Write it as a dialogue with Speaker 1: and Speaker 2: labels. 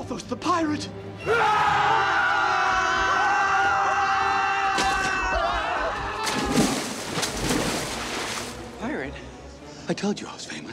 Speaker 1: Porthos the pirate!
Speaker 2: Pirate?
Speaker 1: I told you I was famous.